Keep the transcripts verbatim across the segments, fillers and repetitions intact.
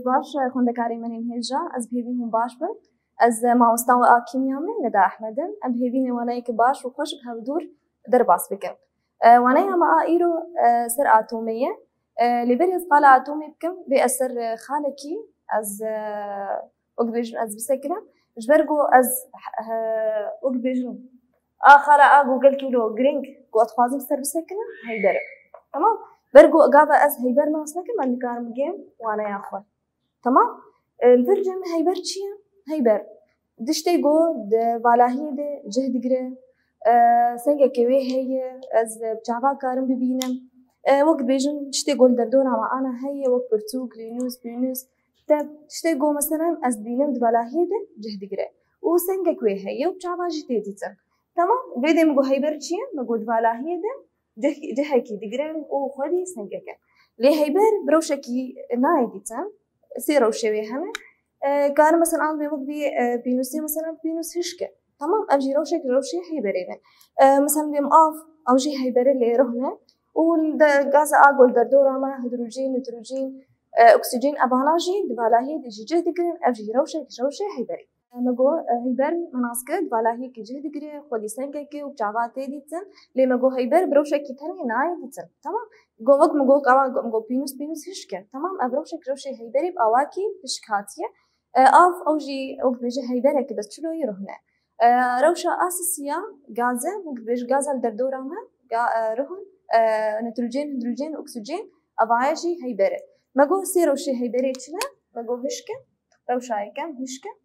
باش خوندكاري من هيجا از بهيبيهم باش بن از مامۆستا و ئاکیمیا من ندا ئەحمەدن ئەم بهێبینێ وانەیەکی باش و خۆش هەڵدوور دەرباس بکەم وانەی ئەمە ئیرۆ سەر ئاتۆمەیە لێبەر ez قالە ئاتۆمی بکەم بێ ئەس سەر خالێکی ez وەک بێژن ez بسەکرم ji ber got ez wek bêjin a xala a got gelkî lo girîng got ez dixwazim ser bisekirim heyber e temam ber got gava ez heyber nas nekim em dikarim bigêm waneya xwe temam li vir cem heyber çi ye heyber diştê got di valahiyê de cih digire sengekê wê heye ez bi çava karim bibînim wek bêjin tiştê got li derdora me ana heye wek pirtûk lînûs pînûs tiştê got meselan ez dibînim di valahiyê de cih digire û sengek wê heye û bi çava jî tê dîtin temam vê dê min got heyber çi ye min got di valahiyê de cihekî digire û xwedî sengek e lê heyber bi rewşekî nayê dîtin sê rewşê wê hene karim meselan an vê wek bî pînûsê meselan pînûs hişk e temam ev jî rewşek rewşê heyberê ne meselan vêm av ew jî heyberê lê rihne û gaza a got li derdora me hidrojîn nitrojîn oksîjên evana jî di valahiyê de jî cih digirin ev jî rewşek rewşê heyberê me got heyber nas kir di valahiyekê cih digire xwedî sengekê û bi çava tê dîtin lê me got heyber bi rewşekî tenê nayê dîtin temam got wek min got awa min got pînûs pînûs hişk e temam ev rewşek rewşê heyberê bi awakî hişk hatiye av ew jî wek dibêje heyberekî bez çiloyê rihne rewşa a sisiya gaz e wek dibêje gaza li derdora me rihun nitrojên hidrojên oksîjên evaya jî heyber e me got sê rewşê heyberê çi ne me got hişk e rewşa yekem hişk e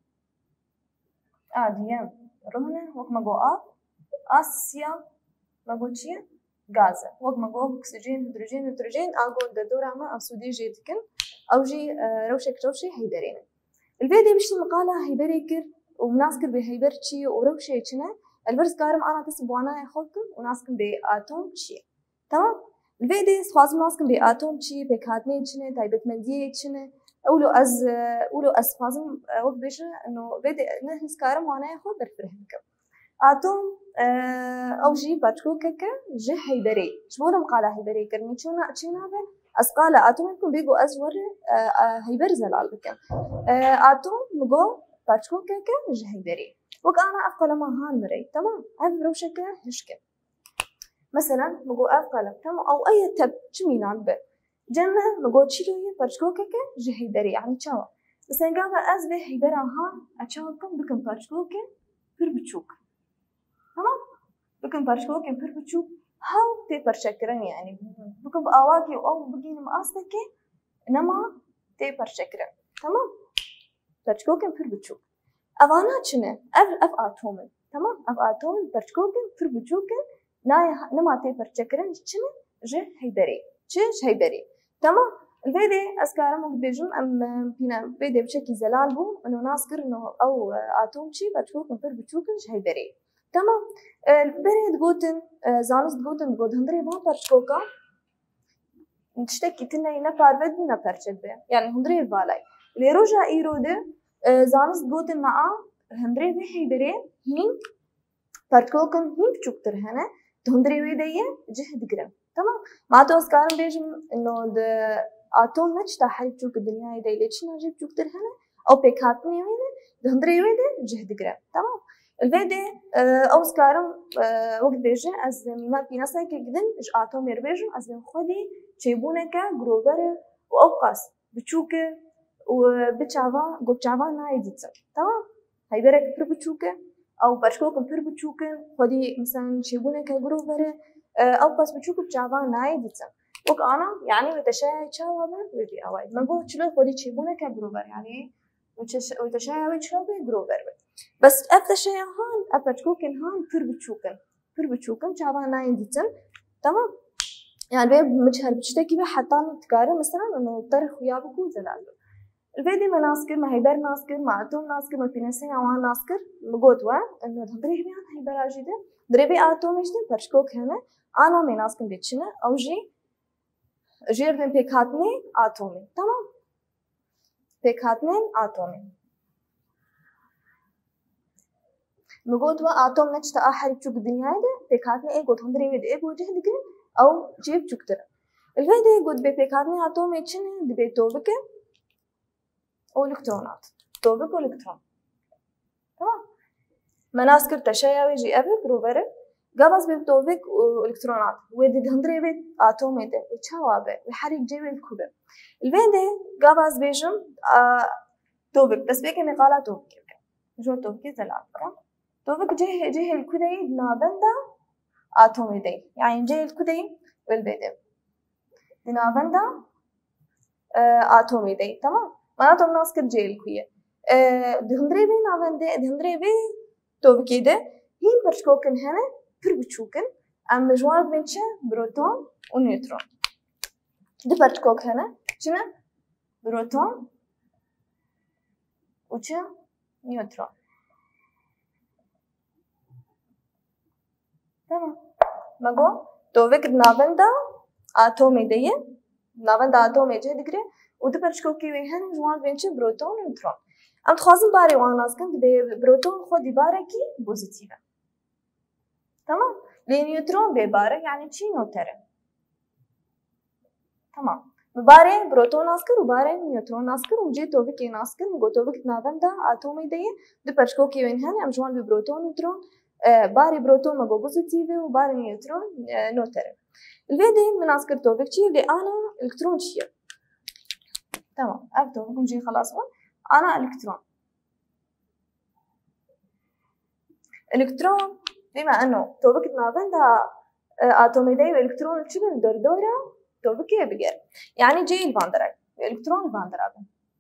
a diyem rihne wek me got av a sisiya me got çi ye gaz e wek me got oksîjên hidrojên nitrojên a got li derdora me ew sûdî jê dikin ew jî rewşek rewşê heyberê ne li vê dê biştî min qala heyberê kir û min nas kir bê heyber çi ye û rewşê çi ne li vir dikarim ana dest bi wanayê xwe bikim û nas kim bê atom çi ye temam li vê dê dixwazim nas kim bê atom çi ye pêkhatinê çi ne taybetmendiyê çi ne ewlo ez ewlo ez dixwazim wek bêje ino vê dê ne hîn dikarim wanayê xwe berfireh bikim atom ew jî parçikokek e ji heyberê ji bo re min qala heyberê kir nîçûna çi nabe ez qala atomê bikim bê got ez were heyber zelal bikim atom min got parçikokek e ji heyberê wek ana ev qalema han mirey temam ev rewşek e hişk e meselan min got ev qalem temam ew aya teb çi mînan be cemme min got çîroyê parçikokek e ji heyberê yani çawa meselan gava ez vê heybera han a çawa bikim bikim parçikokên pir biçûk tamam bikim parçikokên pir biçûk hew tê parçekirin yani bikim bi awakê ew bigînim astekê nema tê parçekirin tamam parçikokên pir biçûk evana çi ne ev ev atomin tamam ev atomin parçikokên pir biçûk in nayê nema tê parçekirin çi ne ji heyberê çi ji heyberê tamam li vê dê ez karim wek bêjim em pîne vê dê bi şekî zelal bû ino nas kir ino ew atom çi parçikokên pir biçûk in ji heyberê tamam berê digotin zanist digotin digot hundirê van parçikoka tiştekî tinayê ne parve bû ne perçek be yani hundirê valay lê roja îro de zanist gotin me a hundirê vê heyberê hîn parçikokin hîn biçûktir hene di hundirê wê de ye cih digirin tamam ma to ez karim bêjim ino di atom ne çi ta herî biçûk di dinyayê de lê çîna jî biçûktir hene ew pêkhatinê wê ne di hundirê wê de cih digirin tamam li vê dê ew ez karim wek dibêje ez mîna pînasekê gidin ji atomê re bêjim ez ê xwedî çêbûneke girover e û ew qas biçûk e û bi çava got çava nayê dîtin tamam heyberek pir biçûk e ew parçikokin pir biçûk in xwedî meselan çêbûneke girover e ew qas biçûk û bi çava nayê dîtin wek ana yani wê teşeya çawa be wê bî awayî me got çilo xwedî çêbûneke girover yani wê teşeya wê çilo bê girover be bes ev teşeya han ev parçikokên han pir biçûk in pir biçûk in çava nayê dîtin tamam yani vê miçher bi tiştekî ve heta dikarim meselan ino ter xuya bikû zelal be li vê dê me nas kir me heyber nas kir me atom nas kir me pîneseyên wan nas kir me got we ino di hundirê heviyan heybera jî de dirê vê atomê jî de parçikok hene ana me nas kim bê çi ne ew jî jê re bên pêkhatinê atomê tamam pêkhatinên atomê me got we atom ne çi ta a herî biçûk di dinyayê de pêkhatinê ê got hundirê wê de ê got cih digirin ew cê biçûktir in li vê dê got bê pêkhatinê atomê çi ne dibê to bike والكترونات توبك والكترون تمام مناسكر تشايا جي ابك روبره قابس بتوبك والكترونات ودي دهندري بيت اتومي ده وتشاوابه وحريق جيب الكوبه الفيندي قابس بيجم آه توبك بس بيكي مقالة توبك جو توبك زلابك توبك جيه جيه الكودي نابندا اتومي دي يعني جيه الكودي والبيدي دنابندا آه اتومي دي تمام معناته مناسكر جيه الكويه آه دهندري بي نابنده دهندري بي توبكي ده هين برشكوكن هنا پر بچوکن ام مجموعه بینچه بروتون و نیوترون دو برچکوک هنه چنه بروتون و چه نیوترون تمام مگو تووک ناوندا اتمی دیه ناوندا اتمی جه دیگره و دو برچکوکی وی هنه مجموعه بینچه بروتون و نیوترون ام تخوازم باری واناز کن به بروتون خودی باره کی پوزیتیوه تمام لنيوترون بباره يعني چی نوتره تمام بباره بروتون ناسكر وباره نيوترون ناسكر ومجي توبك ناسكر وجو توبك نابندا اتومي دي دو برشكوكي وين هن امجوان ببروتون نيوترون آه باري بروتون مجو بوزيتيفي وباري نيوترون آه نوتره الفيدي من ناسكر توبك شي اللي انا الكترون شي تمام اف توبك مجي خلاص انا الكترون الكترون بما انه توبك نابندا اتومي دي والكترون تشبه دردوره توبكي بيجر يعني جي الفاندرا الالكترون الفاندرا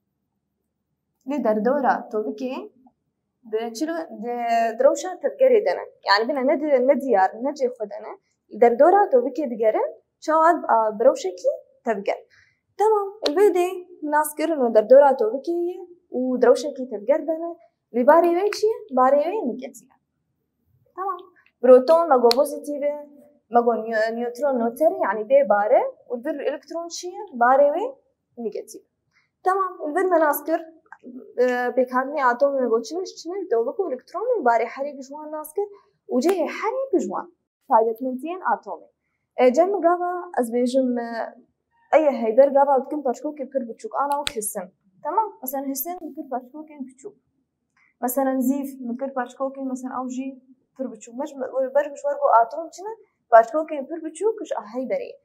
دي دردوره توبكي بتشلو دروشه تذكري دنا يعني بنا ند نديار نجي خدنا دردوره توبكي بيجرن شواد بروشكي تبقر تمام الفيدي ناسكر انه دردوره توبكي ودروشكي تبقر دنا لباري ويشي باري وين نيجاتيف تمام بروتون ماجو بوزيتيفه ماجو نيوترون نوتري يعني بي باره والبر الكترون شي باره وي نيجاتيف تمام البر مناسكر بيكادني اتوم ماجو تشنش تشنش دوبكو الكترون باري حريق جوان ناسكر وجهي حريق جوان فايدة منتين اتومي جم قابا از بيجم اي هيبر قابا بتكون باشكوكي بر بتشوك انا وكسن تمام مثلا هسن بكر باشكوكي بتشوك مثلا زيف بكر باشكوكي مثلا او جي پر بچوک مش برج مشوار کو اتم چنه باشکو که پر بچوک کش هی بری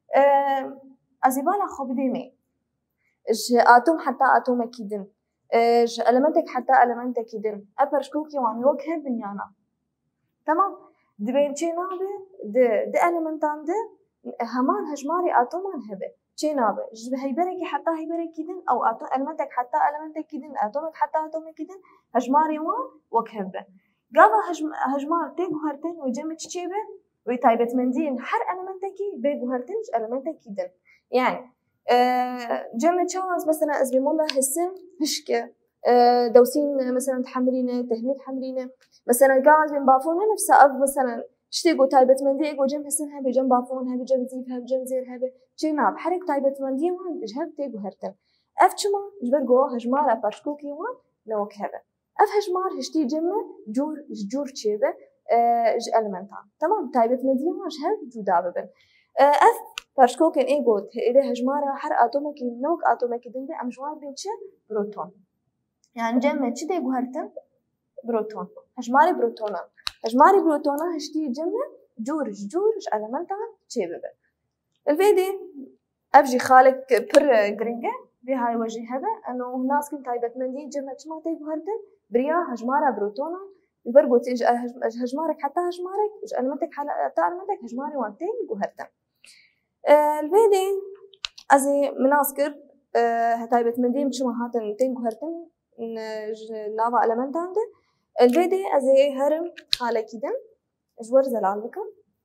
از بالا خوب دیمی اش اتم حتى اتم کیدن اش المنتك حتى المنتك کیدن ابرشکو کی وان وجه بنیانا تمام دبیم چه نابه د د المنتان ده همان هجماري اتمان هبه چه نابه ج هی بری که حتى هی بری کیدن او اتم المنتك حتى المنتك کیدن اتمك حتى اتم کیدن هجماري وان وجه به قابا هجم هجمار تي جوهرتين وجمع تشيبه ويتايبت مندين حر المنتكي بي جوهرتين المنتكي دن يعني أه جمع تشاوز مثلا ازبيمولا هسن هشكه أه دوسين مثلا تحمرينه تهنيد حمرينه مثلا قاعد بين بافونه نفسه اب مثلا شتيجو تايبت مندي وجمع هسن هبي جنب بافون هبي جنب زيف هبي جنب زير هبي جناب حرك تايبت مندي وان جهب تي جوهرتين افتشما جبر جو هجمار باشكوكي وان لو كهبه اف هجمار هشتي جمع جور جور تشيبه ج المنتان تمام تايبت مدينه هل جودا ببن اف باشكوكن ايجو اذا هجماره حر اتوميك نوك اتوميك دنده امجوار بينشه بروتون يعني جمع تشدي جوهرتن بروتون هجماري بروتونا هجماري بروتونا هشتي جمع جور جور ج المنتان تشيبه الفيدي افجي خالق بر جرينجه بهاي وجه هذا انه الناس كنت تايبت مندي جمع ما تي جوهرتن بريا هجمارة بروتونا البرغو تيج هجمارك حتى هجمارك المنتك حتى المنتك هجماري وانتين جوهرتن آه الفيدي ازي مناسكر آه هتايبت مندي مش ما هاتن تين جوهرتن نافا المنت عنده الفيدي ازي هرم حالة كده اجور زلال بكم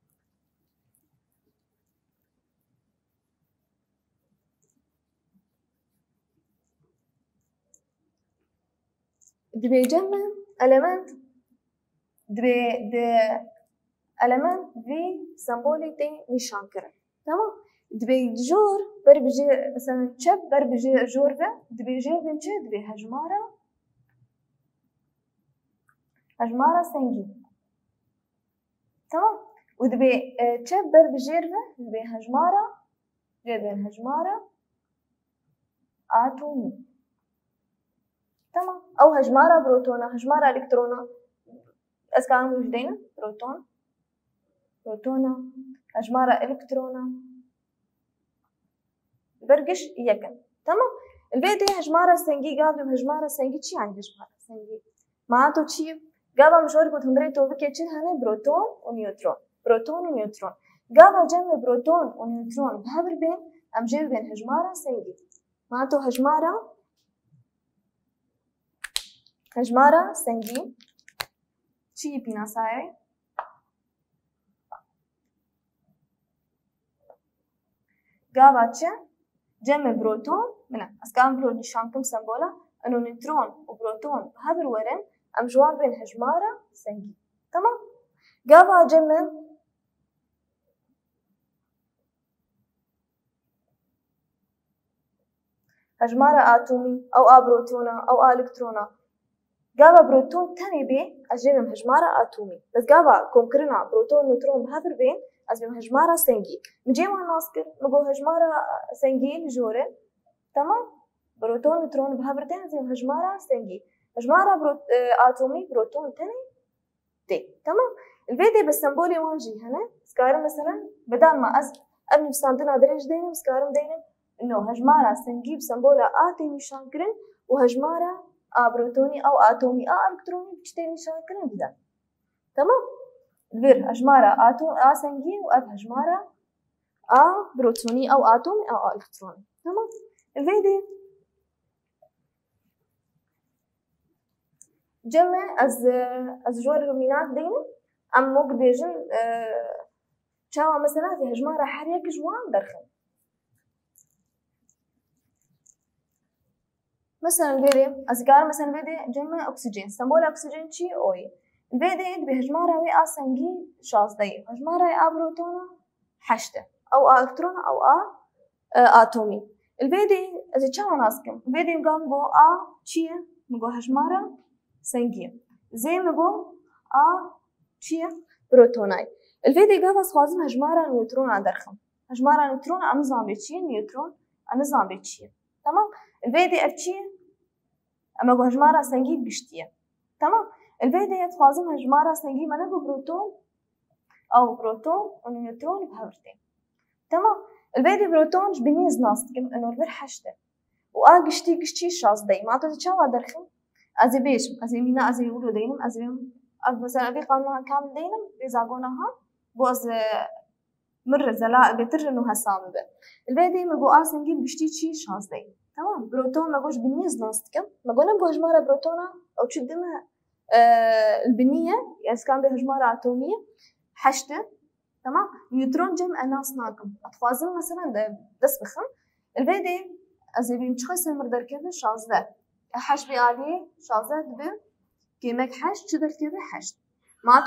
دبي جمع element دبي د element في سمبوليتي نشان كره تمام دبي جور بر بجي مثلا شب بر بجي جور ده دبي جي بنشي دبي هجمارة هجمارة سنجي تمام ودبي شب بر بجير ده دبي هجمارة جبين هجمارة اتومي تمام. أو هجمارة بروتونا هجمارة إلكترونا أز كانوا موجودين بروتون بروتونا هجمارة إلكترونا برقش يكن. تمام. الفيدي هجمارة سنجي قابل هجمارة سنجي شي عن هجمارة سنجي معناته شي قابل مشارك وتندري توبكي تشين هنا بروتون ونيوترون بروتون ونيوترون قابل جمع بروتون ونيوترون بهبل بين أم جيب بين هجمارة سنجي معناته هجمارة هجمارة سنجي شي بينا سايري قابل تشين جمع بروتون منه أسكان بلو نشان كم سمبولا إنه نيوترون وبروتون بهذا ورن أم جواب بين هجمارة سنجي. تمام. قابا جمع هجمارة آتومي أو آ بروتونا أو آ إلكترونا قابا بروتون تاني بي أجيب هجمارة آتومي بس قابا كونكرنا بروتون نيوترون بهذا بين أجيب هجمارة سنجي مجيما ناسكر مجو هجمارة سنجي جورة. تمام. بروتون نيوترون بهابرتين زي هجمارة سنجي هجمارة بروت... آتومي بروتون تاني تي. تمام. الفيديو بالسمبولي وانجي هنا سكارم مثلا بدل ما أز أبني بسانتنا دريج دينم سكارم دينم إنه هجمارة سنجي بسمبولا آتي نشان كرن وهجمارة آ بروتوني أو آتومي آ إلكتروني بتشتي نشان كرن بدا. تمام. الفير هجمارة آتوم آ سنجي وأب هجمارة آ بروتوني أو آتومي أو آ إلكتروني. تمام. الفيديو جمع از از جوار الرومينات دينا ام موج بيجن شاوا مثلا في هجمارة حريك جوان درخن مثلا الفيدي از قال مثلا الفيدي جمع اكسجين سمبول اكسجين شي اوي الفيدي بهجمارة وي ا سنجي شاز دي هجمارة ا بروتونا حشته او ا الكترونا او ا اتومي الفيدي از شاوا ناسكم الفيدي قام جو ا شي مجو هجمارة سنجي زي ما بقول آ شيء بروتوناي الفيديو قابل خوازم هجمارة نيوترون عدرخم هجمارة نيوترون أنظام بيتشي نيوترون أنظام بيتشي. تمام. الفيديو أبتشي أما بقول هجمارة سنجي بيشتيه. تمام. الفيديو يتخوازم هجمارة سنجي ما نبغى بروتون أو بروتون ونيوترون بهبرتين. تمام. الفيديو بروتون جبنيز ناستكم إنه الفير حشته وآ قشتي قشتي شاز داي ما تتشاو عدرخم أزي بيش أزي مينا أزي يقولوا دينم أزي مثلا أبي قانون كامل دينم بيزعقونها بوز مرة زلاء بتر إنه هالسامي به البيدي ما جو آسن جيب بشتي شيء شاز دي. تمام. بروتون ما جوش بالنيز ناستكم ما قلنا بهجمارة بروتونا أو تشدمها آه البنية يعني كان بهجمارة أتومية حشته. تمام. نيوترون جمع ناس ناكم أتخوازم مثلا دس بخم البيدي أزي بيمشخص المردر كذا شاز ده حش بيالي شازات به كيمك حش تقدر كذا حش معناته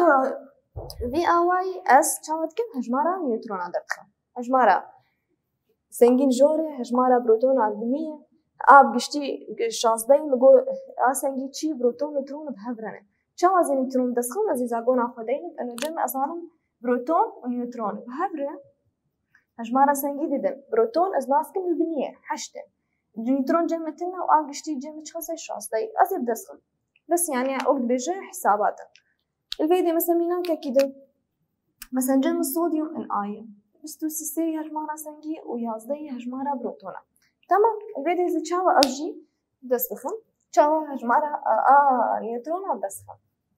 في اواي اس شامت كم هجمارة نيوترون عندك هجمارة سنجين جوري هجمارة بروتون عالبنية اب قشتي شازدي مقو ا سنجي تشي بروتون نيوترون بهبرنه شو زي نيوترون دسخون ازي زاقونا خدين انه جمع اصلا بروتون ونيوترون بهبره هجمارة سنجي ددن بروتون از ناسكن البنية حشته نيوترون جمعتنا وآ قشتي جمع شخصي شازدي ازي بدسخن بس يعني وقت بيجي حساباته الفيديو مثلا مينا كده مثلا جمع الصوديوم ان اي بستو سيسي هجمارة سنجي ويازدي هجمارة بروتونا. تمام. الفيديو إذا تشاوى أجي دسخن تشاوى هجمارة آه نيوترونا دسخن.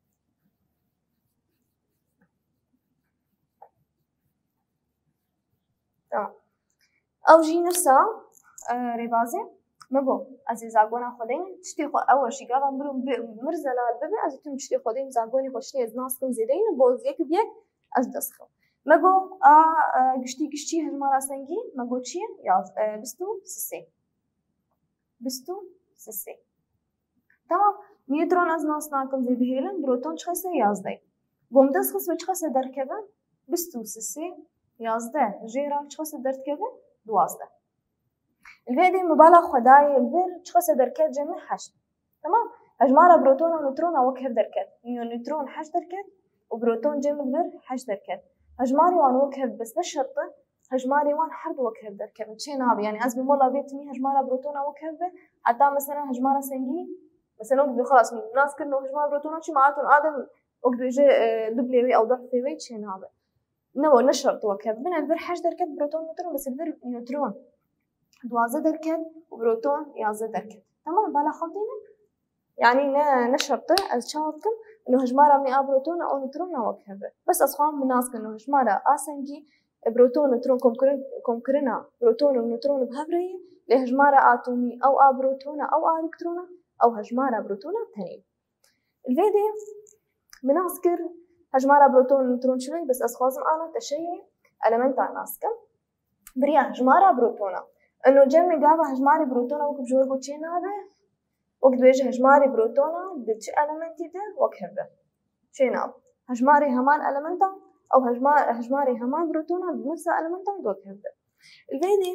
تمام. أوجي نفسها آه ريبازي مبو أزي زاقونا خدين تشتي خو أول شي قابل مرو مرزلة الببي أزي تم تشتي خدين زاقوني خوشتي از ناسكم زيدين بوز يك بيك أز دسخن مگو آ گشتی گشتی هجمارة سنگی مگو چیه یاز بستو سسی بستو سسی. تمام. نيوترون از ناس ناكم زي بهيلن بروتون شخصه يازده بوم دست خص بچ خص دركبه بستو سسی يازده جيرا شخص دركبه دوازده الفيدي مبالغ خداي الفير شخص دركت جمع حشد. تمام. هجمارة بروتون ونيوترون وكهف دركت نيوترون حش دركت وبروتون جمع الفير حش دركت هجماري وان وكهف بس بالشرطة هجماري وان حرد وكهف دركب شي نابي يعني أزمي مولا بيتني هجمارة بروتونا وكهف حتى مثلا هجمارة سنجي مثلا وقت خلاص الناس كانوا هجمار بروتونات شي معناتهم آدم وقت بيجي دبلي أو ضعف في ويت شيء نابع نو نشرط وكذا من الفر حاج دركت بروتون نيوترون بس الفر نيوترون دوازة دركت وبروتون يازة دركت تمام بالا خاطينه يعني نشرط أشاركم إنه هجمارة من آ بروتون أو نيوترون أو كذا بس أصحاب من الناس كانوا هجمارة آسنجي بروتون نيوترون كومكرن كومكرنا بروتون ونيوترون بهبرية لهجمارة آتومي أو آ بروتون أو آ إلكترون أو هجمارة بروتون ثاني الفيدي بنذكر هجمارة بروتون ونيوترون شوي بس أسخازم أنا تشيء ألمنت على ناسكم بريا هجمارة بروتونا إنه جمع جابا هجمارة بروتونا وقت بجوار قتشين هذا وقت بيجي هجمارة بروتونا دتش ألمنتي ده وكهبه شين أب هجمارة همان ألمنتا أو هجمار هجمارة همان بروتونا بنفس ألمنتا وكهبه الفيدي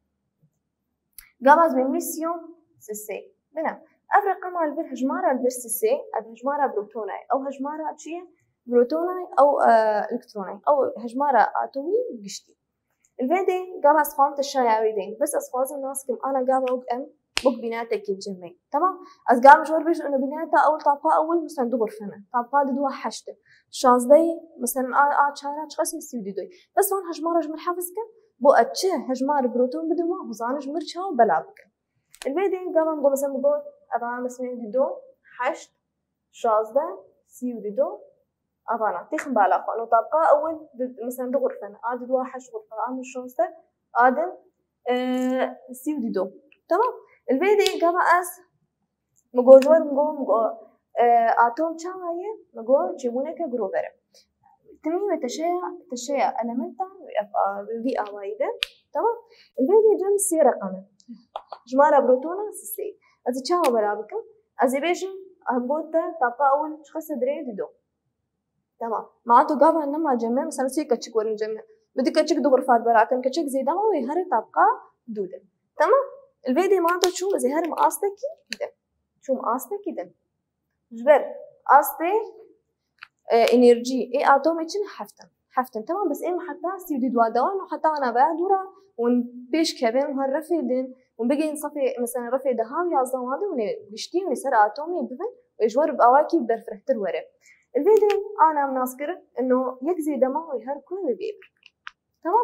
جابا بميسيون سي بنا أفرق مع الفير هجمارة الفير سي أو هجمارة بروتونا أو هجمارة شيء بروتوناي أو آه إلكتروناي أو هجمارة آتومي بقشتي الفيدي جابا أصفام الشياويدين بس أصفاز الناس كم أنا جابا وق أم بق بناتك الجمعي تمام أز جاب جور بيش إنه بناتا أول طابقة أول مثلا دغر فنا طابقة دوا حشته شازدي مثلا آ آ شارع شخص مسيودي دوي بس هون هجمارة جمر حافظ كم بو أتشه هجمارة بروتون بدو ما هزانج مرشها وبلعبك الفيدي جابا نقول مثلا نقول أبغى مثلا دو حشت شازده سيودي دو أبانا تخن بالاقة إنه طابقة أول مثلا دغر فنا عاد دوا حش غرفة عام الشوسة عادن أه سيودي دو تمام الفيدي جابا أس مجو جور مجو مجو أه آتوم شاية مجو جيبونه كجروبرة تميم تشيع تشيع ألمنتا في أوايده تمام الفيدي جم سي رقمه جمارة بروتونا سي أزي شاو برابكم أزي بيجن أهبوته طابقة أول شخص دري دو تمام معناته جابا إنما جمع مثلا سي كتشك ورن جمع بدي كتشك دو غرفات براكن كتشك زي دما ويهري طابقة دودة تمام الفيديو معناته شو زي هري مقاستكي كده شو مقاستكي ده جبر قاستي اه انرجي اي اتوميتشن حفتن حفتن تمام بس ايه حتى سيودي دوا دوان وحتى انا بعدورا ون بيش كابين هالرفيدين ونبقي نصفي مثلا رفي دهاوي على الزوادي ونشتي ونسر اتومي بفن ويجور بأواكي برفرحت الورق الفيديو أنا مناسكر إنه يجزي دمه ويهركل ويبيبر تمام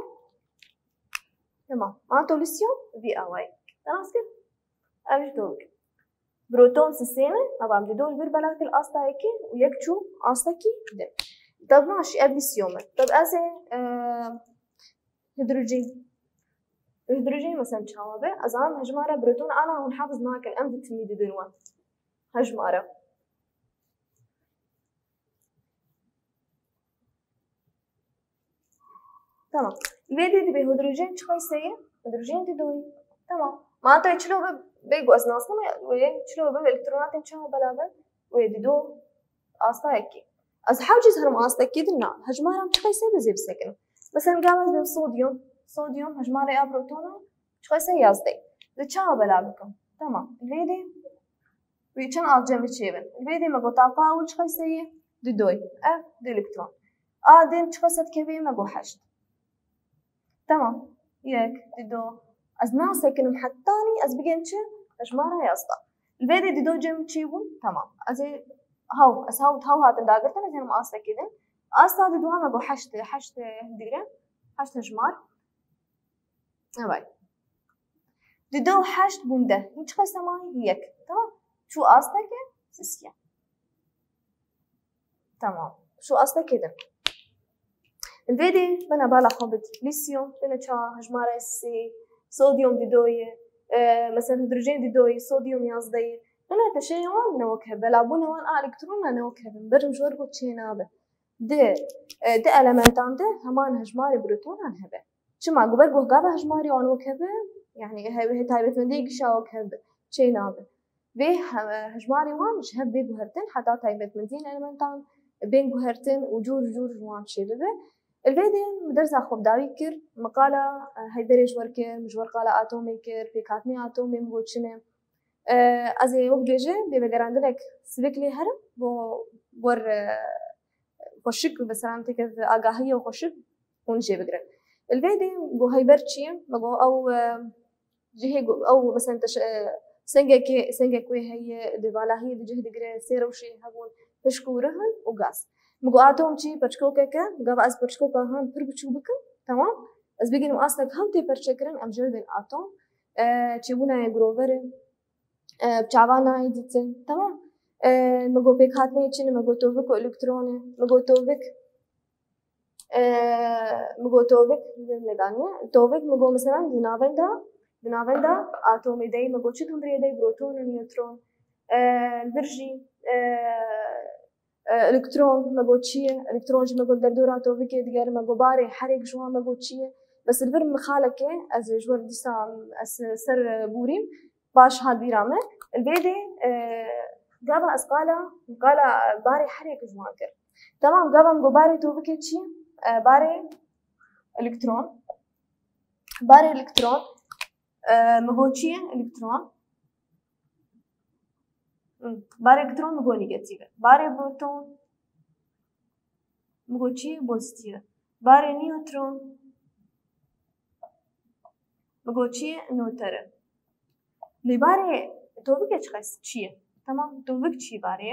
تمام معناته ليثيوم في أواي مناسكر أبيش دوق بروتون سيسينة أبغى بدي دول بير بلاك الأستايكي ويكشوا أستاكي ده طب ماشي أبي ليثيوم طب أزي آه هيدروجين الهيدروجين مثلا شوابه أزام هجمارة بروتون أنا هون حافظ معك الأمد تميدي دنوان هجمارة تمام الفيديو دي بهيدروجين شخص سيء هيدروجين دي دوي تمام معناته يشلوا بيجوا أزناس لما ويشلوا بالإلكترونات يمشوا بلابل ويديدو أستايكي از حاجز هرم أستايكي دنا هجمارة شخص سيء بزيب سكن مثلا قامز بالصوديوم صوديوم هجمارة يا بروتونا شخص سيء يزدي لتشوا بلابلكم تمام الفيديو ويشان أرجع بتشيبن الفيديو ما قطعة أول شخص سيء دي دوي أه دي إلكترون آدين شخص كبير ما جو حشت تمام ياك ديدو از ناسا كنم حتاني از بيجنشة هجمارة ياسطا الفيديو ديدو جيم تشيبون تمام ازي هاو از هاو هاو هاتن داقرتنا زي ما أصلا كده أصلا ديدو هما جو حشت حشت هديرة حشت هجمار أباي ديدو حشت بونده هيك خاصة ماي هيك تمام شو أصلا كده سيسيا تمام شو أصلا كده الفيديو بنا بالا خبط ليثيوم بنا شا هجمارة سي صوديوم ديدوية آه مثلا هيدروجين ديدوية صوديوم يازدي بنا تشيء وان نوكهب بلعبونا وان آه إلكترونا نوكهب برم جور قد شيء نابه ده آه ده ألمنتان ده همان هجماري بروتون عن هبه شو ما قبل قه قابه هجماري وان وكهبه يعني هاي تايبت من ديك شا وكهبه شيء نابه به هجماري وان شهب بيه جهرتين حتى تايبت من دين ألمنتان بين جهرتين وجور جور وان شيء ببه الفيديو مدرسة خوب داوي كر مقالة هيدريش وركر مجور قالة آتومي كر في كاتني آتومي مقولشنه أزي وقت جي بيبقراندلك سبيكلي هرم بو بور خوشك مثلا تكذ آگاهية وخوشك ونجي بقرا الفيديو جو هيبرتشي مجو أو جهي أو مثلا تش سنجك سنجك وي هي دبالا هي دجه دقري سيروشي هبون بشكورهن وغاز مگو اتم چی پرچکوکه که گاو از پرچکوکه هم پر بچو بکن تمام از بگیریم اصلا هم تی پرچکرن ام جل بین اتم چی بونه گرووره بچاوانا دیتن تمام مگو پیکات نیچین مگو توبک الکترونه مگو توبک مگو توبک میدانیه توبک مگو مثلا دنابنده دنابنده اتمی دی مگو چی تندری دی پروتون و نیوترون درجی الکترون مگو چیه الکترون جی مگو در دور اتمی که دیگر مگو باره حرک جوا مگو چیه بس البر مخالکه از جوار دیسام از سر بوریم باش هادی رامه البيدي قابا اسقالا قالا باري حريق جواكر تمام قابا مقو باري توبكي تشي باري الكترون باري الكترون مقو تشي الكترون باري الكترون مقو نيجاتيف باري بروتون مقو تشي بوزيتيف باري نيوترون مقو تشي نوتر لباري توبك ايش قص شيء تمام توبك شيء باري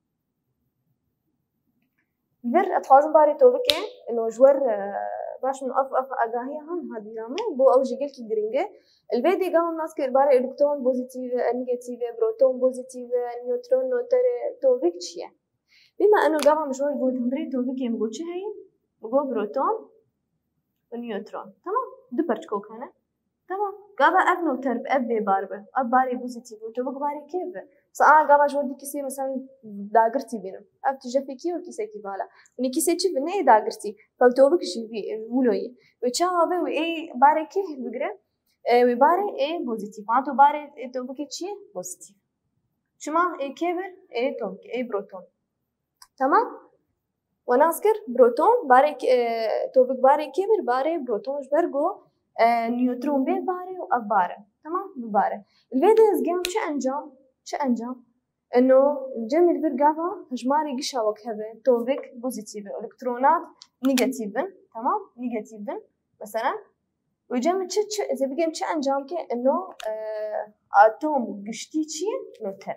ver اتخاذ باري توبك انه جوار باش من اف اف اغاهي هم هادي رامه بو او جيل كي جرينجه البيدي قام الناس كي باري الكترون بوزيتيف نيجاتيف بروتون بوزيتيف نيوترون نوتر توبك شيء بما انه قام جوار بود همري توبك يمغو شي هي بو بروتون ونيوترون تمام دو برشكوك هنا تمام قابا اب نوتر اب باربه اب باري بوزيتيف وتوبك باري كيف ساعة قابا جوردي كيسي مثلا داغرتي بينهم اب تجفي كي وكيسي كي بالا وني كيسي تشي بني داغرتي فالتوبك شي في ولوي وتشابه واي باري كي بقرا وي باري اي بوزيتيف انتو باري توبك تشي بوزيتيف شما اي كيبر اي توبك اي بروتون تمام وانا اذكر بروتون باري توبك باري كيبر باري بروتون جبرجو نيوترون بي باري و اف باري تمام بباري الفيديو زجام شو انجام شو انجام انه الجم البر قافا هجماري قشا وكهبه توبك بوزيتيف الكترونات نيجاتيف تمام نيجاتيف مثلا وجم تش اذا بقيم شو انجام كي انه آه اتوم قشتي شي نوتر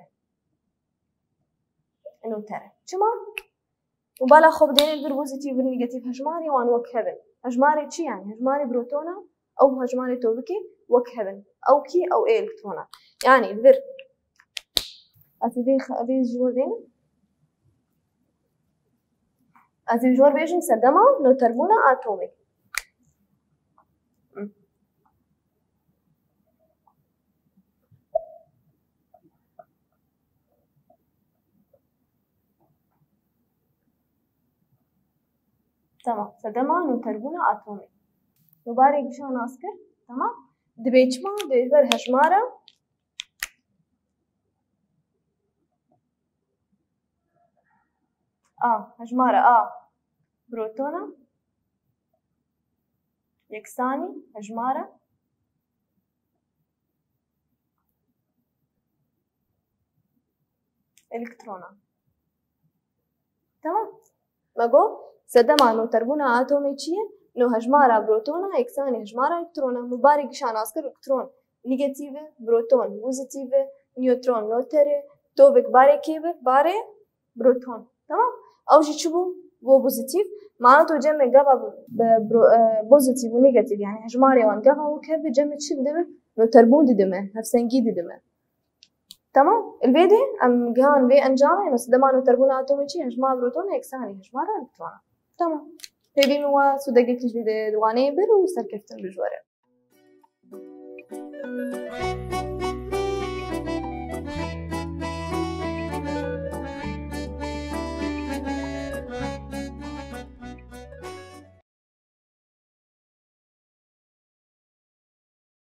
نوتر شما وبالا خب دين البر بوزيتيف والنيجاتيف هجماري وان وكهبه هجماري شي يعني هجماري بروتونا او هجماري توبكي وكهبن او كي او اي الكترونات يعني البر اتي في جوار دين اتي جوار بيجن سدما لو تربونا اتومي تمام سدما لو تربونا اتومي مبارك شلون اسكر تمام دبيجما دبيجبر هجماره اه هجماره اه بروتونا يكساني هجماره الكترونا تمام ماغو سدما نو تربونا اتومي چيه نو هجمارا بروتونا يكساني هجمارا الكترونا مبارك شان اسكر الكترون نيجاتيف بروتون بوزيتيف نيوترون نوتر توبك باري كيبر باري بروتون تمام او جي تشبو بو بوزيتيف معناته جمع قبا بوزيتيف ونيجاتيف يعني هجماري وان قبا وكيف جمع تشب دمه نو تربون دي دمه هفسنجي دي دمه تمام الفيدي ام جان في انجامي نو سدما نو تربون اتوميتشي هجمار بروتون يكساني هجمارا الكترونا تمام تبين هو سوداقي تجديد دواني بر وسركفتن بجواره